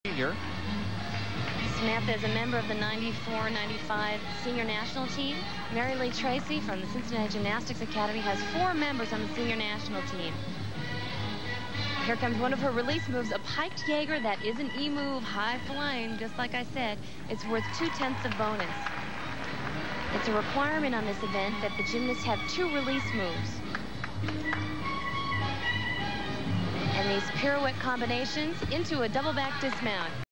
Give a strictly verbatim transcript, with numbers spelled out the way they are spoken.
Junior. Samantha is a member of the ninety-four ninety-five senior national team. Mary Lee Tracy from the Cincinnati Gymnastics Academy has four members on the senior national team. Here comes one of her release moves, a piked Jaeger. That is an E move, high flying, just like I said. It's worth two-tenths of bonus. It's a requirement on this event that the gymnasts have two release moves. And these pirouette combinations into a double back dismount.